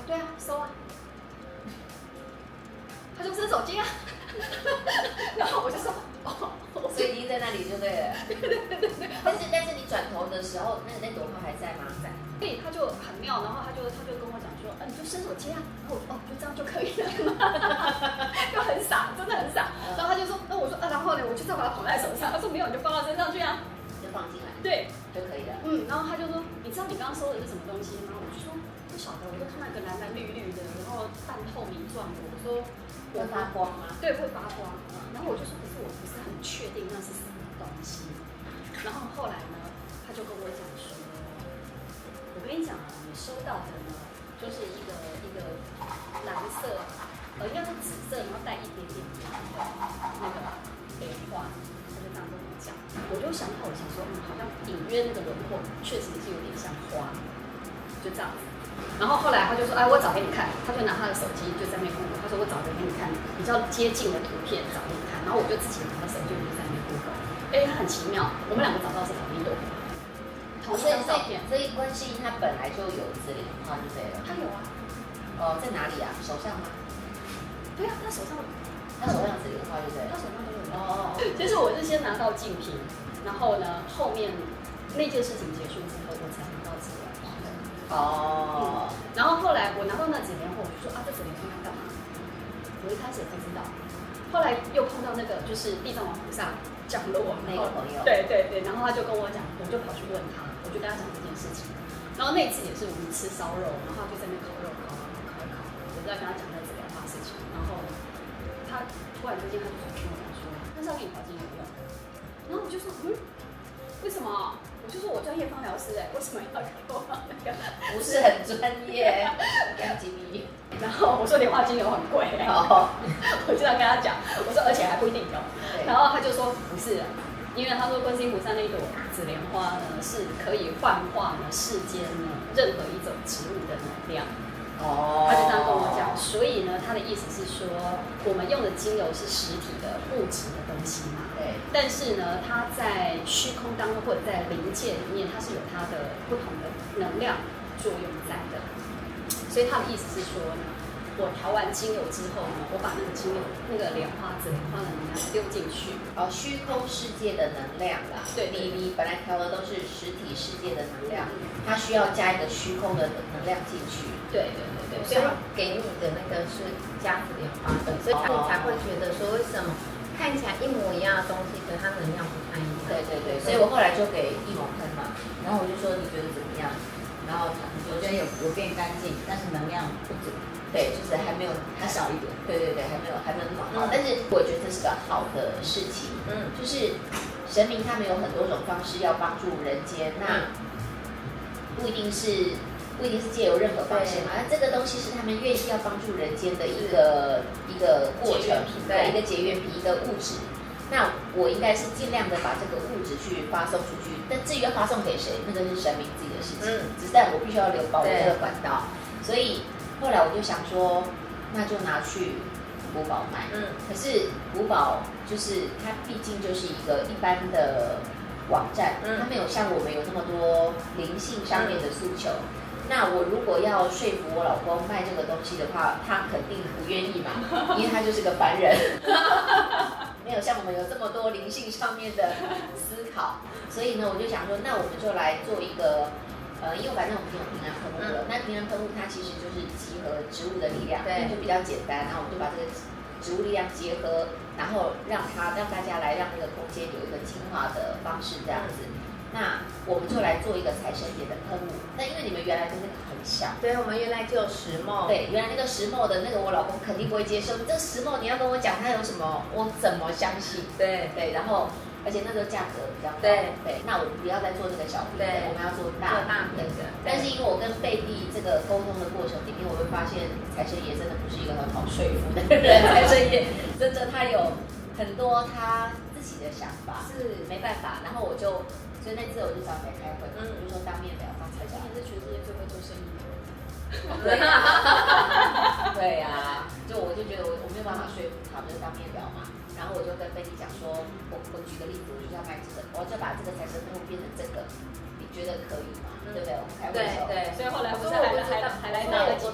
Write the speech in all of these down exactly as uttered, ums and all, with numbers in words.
对啊，收啊。他就伸手接啊，然后我就说哦， 所以已经在那里就对了。对对对对对。但是但是你转头的时候，那那朵花还在吗？在。 所以他就很妙，然后他就他就跟我讲说，嗯、呃，你就伸手接啊，然后我哦，就这样就可以了就很傻，真的很傻。然后他就说，那我说啊，然后呢，我就再把它捧在手上。他说没有，你就放到身上去啊， 就放进来， 对， 就可以了。 嗯，然后他就说，你知道你刚刚收的是什么东西吗？我就说不晓得，我就看那个蓝蓝绿绿的，然后半透明状的，我说会发光吗？ 对，会发光。然后我就说，可是我不是很确定那是什么东西。然后后来呢，他就跟我讲说，我跟你讲啊，你收到的呢，就是一个一个蓝色，呃，应该是紫色，然后带一点点蓝的那个莲花。他就这样跟我讲，我就想好，我想说，嗯，好像隐约那个轮廓确实是有点像花，就这样子。然后后来他就说，哎，我找给你看，他就拿他的手机就在那边 Google， 他说我找给你看比较接近的图片找给你看，然后我就自己拿着手机就在那边 Google， 哎，很奇妙，我们两个找到是同一朵，同一张照片。 所以观世音他本来就有紫莲花就对了。 他有啊。 哦，在哪里啊？手上吗？ 对啊，他手上， 他手上紫莲花就对了。 他手上都有。 哦。 其实我是先拿到竞品，然后呢，后面那件事情结束之后，我才拿到紫莲花的。 哦、嗯。 然后后来我拿到那紫莲花，我就说啊，这紫莲花要干嘛？我一开始也不知道，后来又碰到那个就是地藏王菩萨降落那个朋友， 对对对，然后他就跟我讲，我就跑去问他，我就跟他讲这件事情。然后那一次也是我们吃烧肉，然后他就在那边烤肉，烤烤烤烤烤，我就在跟他讲那紫莲花事情。然后他突然之间他就跟我讲说，那是要给你调经有用。然后我就说，嗯，为什么？我就说我专业芳疗师哎、欸，为什么要给我那个？ 不是很专业，干机密。 然后我说莲花精油很贵、欸，哦，我就这样跟他讲，我说而且还不一定有。然后他就说不是，因为他说观世音菩萨那一朵紫莲花呢是可以幻化呢世间呢任何一种植物的能量。哦，他就这样跟我讲，所以呢，他的意思是说，我们用的精油是实体的物质的东西嘛，对。但是呢，它在虚空当中或者在灵界里面，它是有它的不同的能量作用在的。所以他的意思是说呢，我调完精油之后呢，我把那个精油那个莲花紫莲花的能量丢进去。哦， 虚空世界的能量啦， 对， 你你本来调的都是实体世界的能量，它需要加一个虚空的能量进去。 对对对对， 所以给你的那个是加紫莲花的，所以你才会觉得说为什么看起来一模一样的东西，可是它能量不太一样。 对对对，所以我后来就给易萌喷嘛，然后我就说你觉得怎么样？然后他我觉得有有变干净，但是能量不足。 对，就是还没有， 还少一点。 对对对，还没有还没有那么好。嗯、但是我觉得这是个好的事情。嗯，就是神明他们有很多种方式要帮助人间，那不一定是。不一定是借由任何方式嘛，那这个东西是他们愿意要帮助人间的一个一个过程，对，一个结缘品，一个物质。那我应该是尽量的把这个物质去发送出去，但至于要发送给谁，那个是神明自己的事情。嗯，只是但我必须要留保留这个管道。所以后来我就想说，那就拿去古堡卖。嗯，可是古堡就是它毕竟就是一个一般的网站，嗯、它没有像我们有那么多灵性上面的诉求。嗯，那我如果要说服我老公卖这个东西的话，他肯定不愿意嘛，因为他就是个凡人，没有像我们有这么多灵性上面的思考。所以呢，我就想说，那我们就来做一个，呃，因为反正我们已经有平安喷雾了，嗯、那平安喷雾它其实就是集合植物的力量，对，就比较简单。然后我们就把这个植物力量结合，然后让它让大家来让那个空间有一个净化的方式，这样子。那我们就来做一个财神爷的喷雾。那因为你们原来的那个很小， 对，我们原来就有石墨， 对，原来那个石墨的那个我老公肯定不会接受。这个石墨你要跟我讲它有什么，我怎么相信？对对，然后而且那个价格比较高，对对。那我们不要再做这个小瓶的，我们要做大大瓶的。但是因为我跟贝蒂这个沟通的过程里面，我会发现财神爷真的不是一个很好说服的人，财神爷真的他有很多他自己的想法，是没办法。然后我就。所以那次我就找你来开会，嗯，我就说当面聊，当面聊。 你是全世界最会做生意的人。 对呀，对呀，就我就觉得我我没有办法说服他，就是当面聊嘛。然后我就跟贝蒂讲说，我我举个例子，我就要卖这个，我就把这个财神喷雾变成这个，你觉得可以吗？对不对？我们开会的时候， 对对。所以后来不是还来还还来拿了几瓶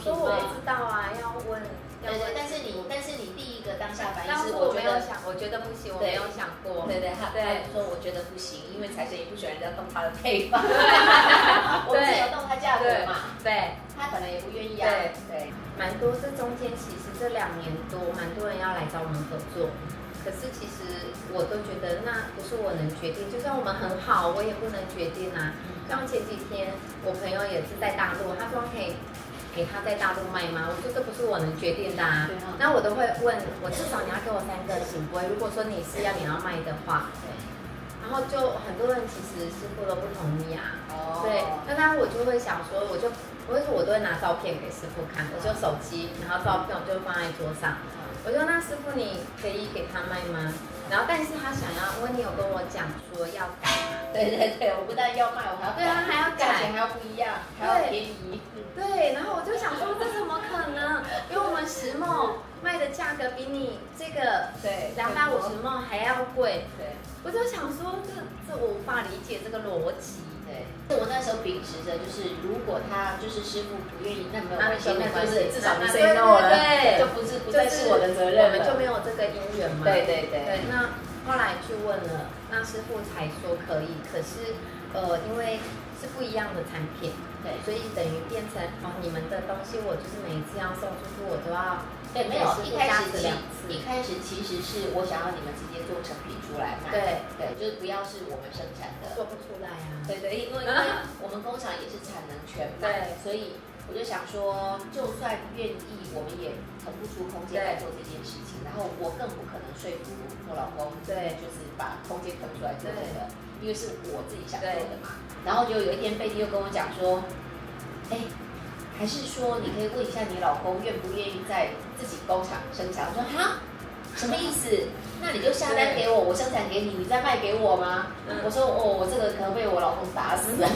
说我不知道啊，要问。 对对，但是你但是你第一个当下反应是我我觉得没有想，我觉得不行，我没有想过。 对对，他他说我觉得不行，因为财神也不喜欢人家动他的配方，我只有动他价格嘛。 对， 他可能也不愿意啊。 对对， 蛮多。这中间其实这两年多，蛮多人要来找我们合作。可是其实我都觉得那不是我能决定，就算我们很好，我也不能决定啊。像前几天我朋友也是在大陆，他说可以给他在大陆卖吗？我说这不是我能决定的啊。那我都会问我，至少你要给我三个行规。如果说你是要你要卖的话，然后就很多人其实师傅都不同意啊。哦。对，那当然我就会想说，我就我会说我都会拿照片给师傅看，我就手机，然后照片我就放在桌上。我说那师傅你可以给他卖吗？然后但是他想要，因为你有跟我讲说要改嘛。 对对对，我不但要卖，我还要对啊，还要价钱还要不一样，还要便宜。 对，然后我就想说这怎么可能？因为我们石墨卖的价格比你这个对两百五十墨还要贵。 对， 我就想说这这我无法理解这个逻辑。 对，我那时候秉持着就是，如果他就是师傅不愿意，那没有关系，那就是至少你 say no 了，就不是不再是我的责任了， 我们就没有这个姻缘嘛。 对对对。 对，那后来去问了，那师傅才说可以，可是呃，因为是不一样的产品，对，所以等于变成哦，你们的东西我就是每一次要送出去，我都要。 对，没有一开始其一开始其实是我想要你们直接做成品出来卖，对对，就是不要是我们生产的， 做不出来啊。 对对，因为因为我们工厂也是产能全卖，所以我就想说，就算愿意，我们也腾不出空间来做这件事情。然后我更不可能说服我老公，对，就是把空间腾出来做这个，因为是我自己想做的嘛。然后就有一天贝蒂又跟我讲说，哎。还是说你可以问一下你老公愿不愿意在自己工厂生产？我说哈，什么意思？那你就下单给我，我生产给你，你再卖给我吗？嗯、我说哦，我这个可能被我老公打死了，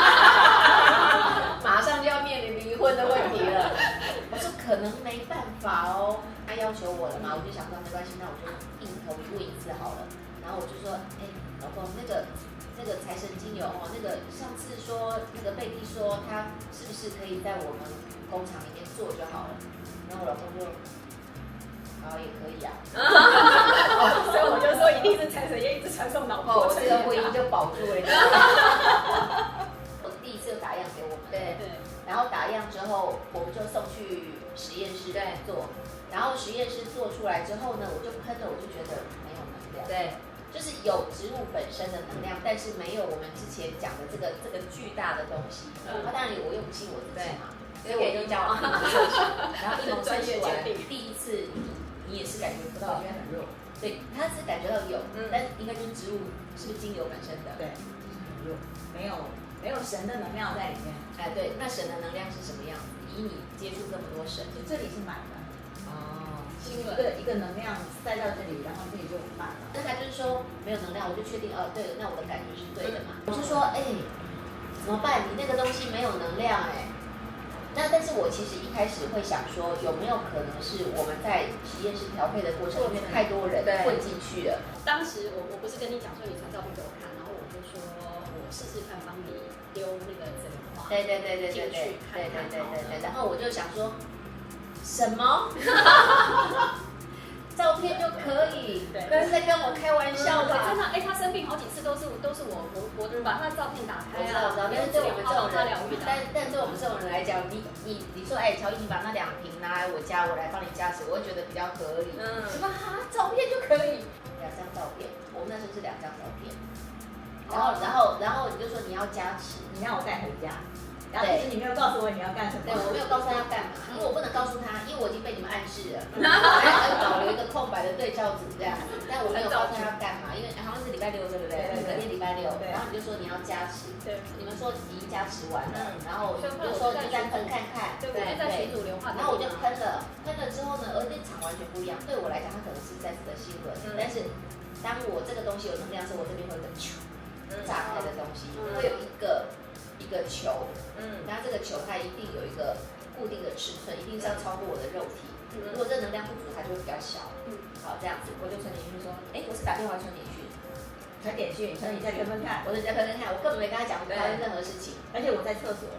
马上就要面临离婚的问题了。我说可能没办法哦，他要求我了嘛，我就想说没关系，那我就硬头问一次好了。然后我就说，哎，老公那个。那个财神精油哦，那个上次说那个贝蒂说他是不是可以在我们工厂里面做就好了？然后我老公就，好也可以啊， 所以我就说一定是财神爷一直传送老婆， 我这个婚姻就保住了。我第一次打样给我们，对对，然后打样之后我们就送去实验室做，然后实验室做出来之后呢，我就喷了，我就觉得没有能量，对。就是有植物本身的能量，但是没有我们之前讲的这个这个巨大的东西。嗯、当然我又不信我自己嘛，所以我就叫一蒙测试，然后一蒙测试完，第一次你你也是感觉不到， 觉得很弱。 对，他是感觉到有，嗯、但应该就是植物是不是精油本身的？ 对，很弱，没有没有神的能量在里面。 哎，对，那神的能量是什么样子？以你接触这么多神， 就这里是满的。一个一个能量塞到这里，然后这里就满了。 那他就是说没有能量，我就确定哦，对了，那我的感觉是对的嘛。我就说，哎，怎么办？你那个东西没有能量哎。那但是我其实一开始会想说，有没有可能是我们在实验室调配的过程里面太多人混进去了？ 当时我我不是跟你讲说你传照片给我看，然后我就说我试试看帮你丢那个整花， 对对对对对对对对对对对。然后我就想说。什么？照片就可以？对，是在跟我开玩笑吧？ 真的，哎，他生病好几次都是都是我我我把他的照片打开啊。我知道，我知道。但是对我们这种人，但但对我们这种人来讲，你你你说，哎，乔伊，你把那两瓶拿来我家，我来帮你加持，我会觉得比较合理。嗯。什么哈？照片就可以？两张照片，我们那时候是两张照片。然后然后然后你就说你要加持， 你让我带回家。然后其实你没有告诉我你要干什么， 对我没有告诉他要干嘛，因为我不能告诉他，因为我已经被你们暗示了，还要保留一个空白的对照组这样子，但我没有告诉他要干嘛，因为好像是礼拜六对不对？隔天礼拜六，然后你就说你要加持，对，你们说已经加持完了，然后就说你再喷看看， 对对对， 然后我就喷了，喷了之后呢，而那场完全不一样，对我来讲它可能是再次的新闻，但是当我这个东西有能量的时候，我这边会有一个球炸开的东西，会有一个。一个球，嗯，然后这个球它一定有一个固定的尺寸，一定是要超过我的肉体。嗯、如果这能量不足，它就会比较小。嗯，好，这样子，我就传简讯说，哎，我是打电话传简讯， 传简讯，传你再喷喷看， 我再喷喷看，我根本没跟他讲发生任何事情， 而且我在厕所，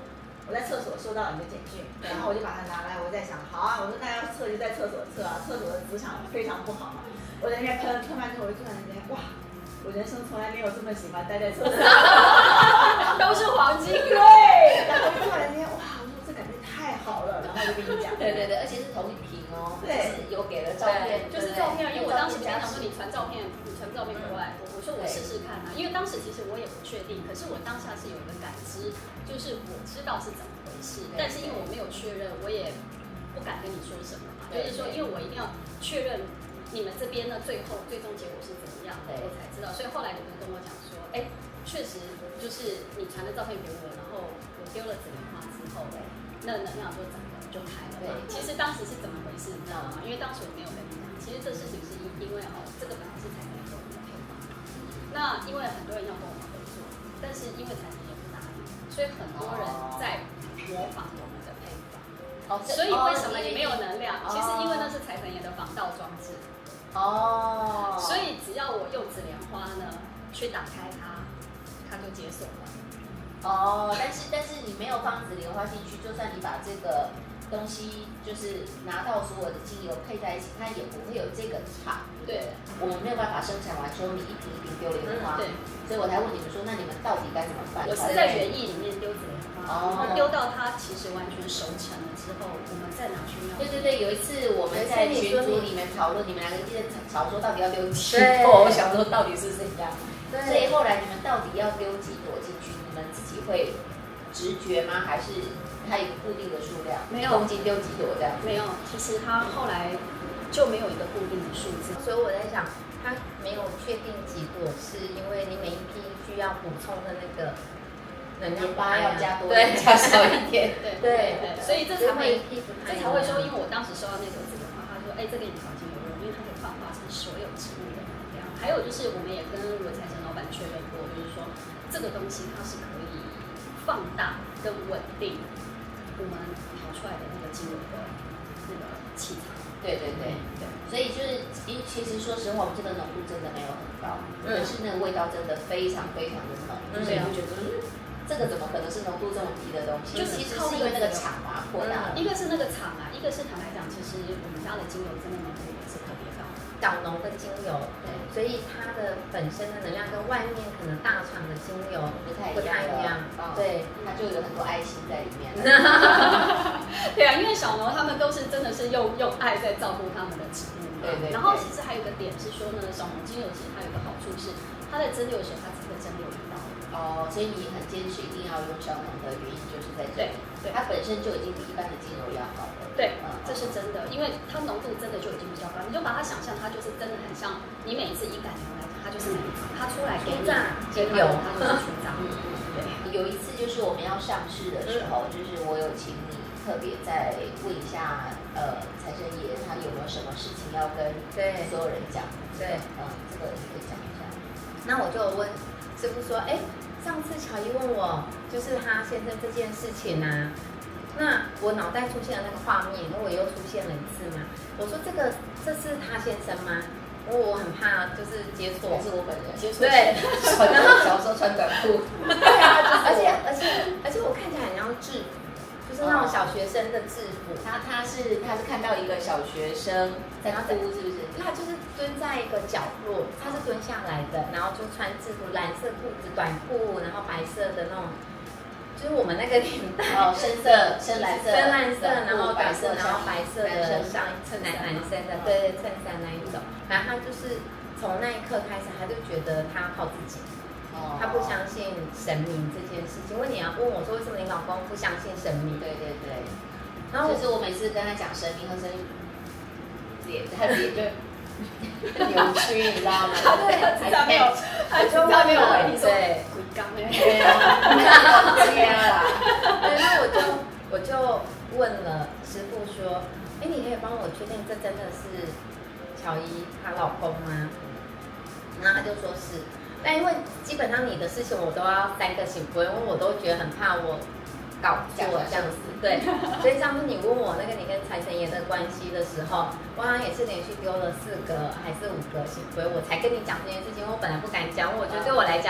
我在厕所收到你的简讯，然后我就把它拿来，我在想，好啊，我说那要测就在厕所测啊，厕所的磁场非常不好嘛。我在那边喷喷完之后，我就突然间，哇，我人生从来没有这么喜欢待在厕所， 都是黄金。 对，然后我就突然间，哇，我说这感觉太好了，然后我就跟你讲， 对对对，而且是同一瓶哦， 对， 就是有给了照片， 就是照片，因为我当时跟你讲说你传照片，你传照片给我来，我我说我试试看啊，因为当时其实我也不确定，可是我当下是有一个感知，就是我知道是怎么回事，但是因为我没有确认，我也不敢跟你说什么嘛，就是说因为我一定要确认你们这边呢最后最终结果是怎么样，我才知道，所以后来你们跟我讲说，哎，确实就是你传的照片给我，然后我丢了纸莲花之后，那能量就整个就开了嘛。其实当时是怎么回事，你知道吗？因为当时我没有跟你讲，其实这事情是因因为哦，这个本来是财神爷跟我们的配方，那因为很多人要跟我们合作，但是因为财神爷不答应，所以很多人在模仿我们的配方。哦，所以为什么你没有能量？其实因为那是财神爷的防盗装置。哦。所以只要我用纸莲花呢去打开它，它就解锁了。 哦，但是但是你没有放纸莲花进去，就算你把这个东西就是拿到所有的精油配在一起，它也不会有这个场。 对， 我们没有办法生产完之后，你一瓶一瓶丢莲花。对，所以我才问你们说，那你们到底该怎么办？ 我是在园艺里面丢纸莲花，然后丢到它其实完全熟成了之后，我们再拿去酿。 对对对，有一次我们在群组里面讨论，你们两个一直吵说到底要丢几朵，我想说到底是怎样。所以后来你们到底要丢几朵进去？你们自己会直觉吗？还是它有固定的数量？ 没有， 公斤丢几朵这样？ 没有，其实它后来就没有一个固定的数字。 所以我在想，它没有确定几朵，是因为你每一批需要补充的那个能量八要加多，对，加少一点。 对对对，所以这才会这才会说，因为我当时收到那朵纸莲花，他说，哎，这个引导精油用，因为它可以幻化成所有植物的能量。还有就是，我们也跟罗财神老板确认过，就是说这个东西它是可以放大跟稳定我们跑出来的那个精油的那个气场。 对对对对，所以就是因为其实说实话，我们这个浓度真的没有很高，可是那个味道真的非常非常的浓，所以我觉得嗯，这个怎么可能是浓度这么低的东西？就其实是因为那个厂把它扩大了， 一个是那个厂啊，一个是坦白讲，其实我们家的精油真的浓度也是特别高。 小农的精油，对，所以它的本身的能量跟外面可能大厂的精油不太不太一样， 对，它就有很多爱心在里面。 对啊，因为小农他们都是真的是用用爱在照顾他们的植物。 对对。 然后其实还有一个点是说呢，小农精油其实它有一个好处是，它在蒸馏的时候它只会蒸馏一道。 哦，所以你很坚持一定要用小农的原因就是在这里，对，它本身就已经比一般的精油要好了。 对，嗯，这是真的，因为它浓度真的就已经比较高，你就把它想象，它就是真的很像你每一次一赶牛来讲，它就是每一次它出来给你精油， 它就是出榨。 对，有一次就是我们要上市的时候，就是我有请你特别再问一下，呃，财神爷他有没有什么事情要跟所有人讲？ 对， 嗯，这个你可以讲一下。 那我就问师傅说，哎，上次乔伊问我，就是他先生这件事情啊。那我脑袋出现了那个画面，然后我又出现了一次嘛。我说这个这是他先生吗？因为我很怕就是接错， 是我本人接错。 对， 然后小时候穿短裤。 对啊，而且而且而且我看起来很像制服，就是那种小学生的制服。 他他是他是看到一个小学生在哭，是不是？ 他就是蹲在一个角落，他是蹲下来的，然后就穿制服，蓝色裤子、短裤，然后白色的那种。就是我们那个年代， 哦，深色、深蓝色、 深蓝色，然后白色， 然后白色的上衬衫，男生的，对对，衬衫那一种。然后他就是从那一刻开始，他就觉得他靠自己，哦，他不相信神明这件事情。因为你要问我说，为什么你老公不相信神明？ 对对对。然后就是我每次跟他讲神明和神明，脸他脸就扭曲，你知道吗？ 对， 他没有，他没有回你说，对。刚哎， 对啊， 对，那我就我就问了师傅说，哎，你可以帮我确定这真的是乔伊她老公吗？然后他就说是，但因为基本上你的事情我都要三个醒波，因为我都觉得很怕我搞错这样子，对，所以上次你问我那个你跟财神爷的关系的时候，我好像也是连续丢了四个还是五个醒波，我才跟你讲这件事情，我本来不敢讲，我觉得对我来讲。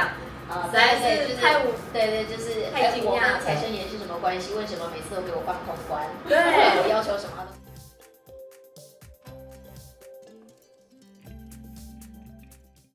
啊， 实在对，就是太无， 对对，就是太惊讶了我跟财神爷是什么关系？为什么每次都给我放通关？ 对，